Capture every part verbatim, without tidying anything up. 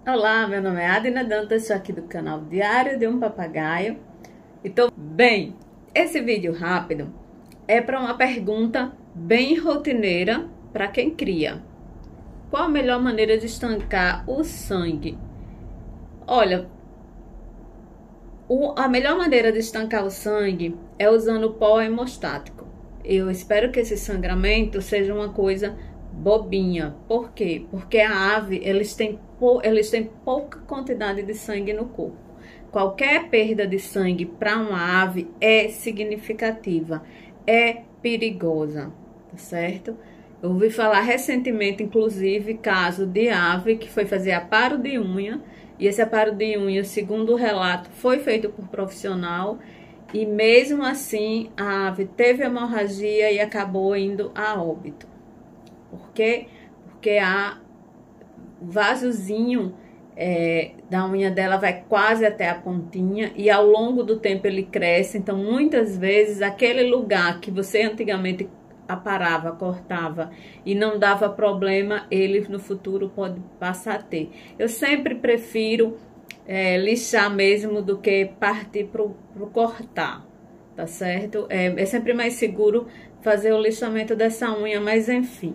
Olá, meu nome é Adina Dantas, sou aqui do canal Diário de um Papagaio e tô bem. Esse vídeo rápido é para uma pergunta bem rotineira para quem cria. Qual a melhor maneira de estancar o sangue? Olha, o, a melhor maneira de estancar o sangue é usando pó hemostático. Eu espero que esse sangramento seja uma coisa bobinha. Por quê? Porque a ave, eles têm, eles têm pouca quantidade de sangue no corpo. Qualquer perda de sangue para uma ave é significativa, é perigosa, tá certo? Eu ouvi falar recentemente, inclusive, caso de ave que foi fazer aparo de unha, e esse aparo de unha, segundo o relato, foi feito por profissional, e mesmo assim a ave teve hemorragia e acabou indo a óbito. Por quê? Porque a vasozinho é, da unha dela vai quase até a pontinha e ao longo do tempo ele cresce. Então, muitas vezes, aquele lugar que você antigamente aparava, cortava e não dava problema, ele no futuro pode passar a ter. Eu sempre prefiro é, lixar mesmo do que partir pro, pro cortar, tá certo? É, é sempre mais seguro fazer o lixamento dessa unha, mas enfim.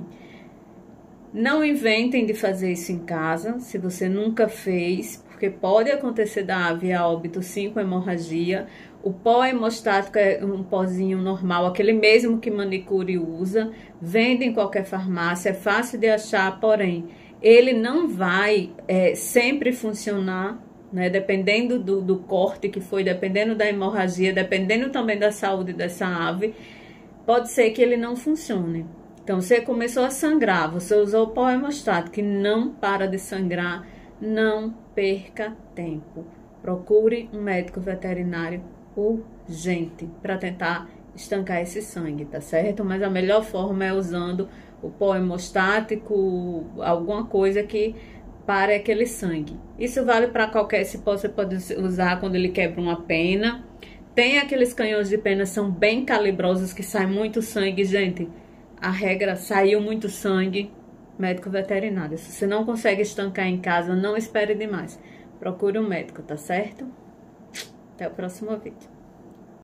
Não inventem de fazer isso em casa, se você nunca fez, porque pode acontecer da ave a óbito sim com hemorragia. O pó hemostático é um pozinho normal, aquele mesmo que manicure usa, vende em qualquer farmácia, é fácil de achar, porém, ele não vai é, sempre funcionar, né? Dependendo do, do corte que foi, dependendo da hemorragia, dependendo também da saúde dessa ave, pode ser que ele não funcione. Então, você começou a sangrar, você usou o pó hemostático que não para de sangrar, não perca tempo. Procure um médico veterinário urgente para tentar estancar esse sangue, tá certo? Mas a melhor forma é usando o pó hemostático, alguma coisa que pare aquele sangue. Isso vale para qualquer cipó, você pode usar quando ele quebra uma pena. Tem aqueles canhões de pena, são bem calibrosos, que sai muito sangue, gente. A regra, saiu muito sangue, médico veterinário. Se você não consegue estancar em casa, não espere demais. Procure um médico, tá certo? Até o próximo vídeo.